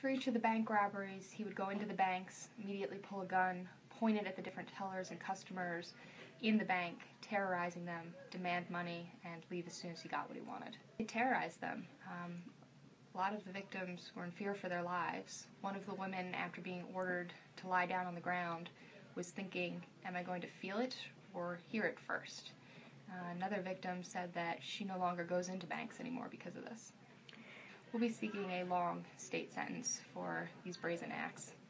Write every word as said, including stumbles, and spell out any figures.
For each of the bank robberies, he would go into the banks, immediately pull a gun, point it at the different tellers and customers in the bank, terrorizing them, demand money, and leave as soon as he got what he wanted. He terrorized them. Um, a lot of the victims were in fear for their lives. One of the women, after being ordered to lie down on the ground, was thinking, am I going to feel it or hear it first? Uh, another victim said that she no longer goes into banks anymore because of this. We'll be seeking a long state sentence for these brazen acts.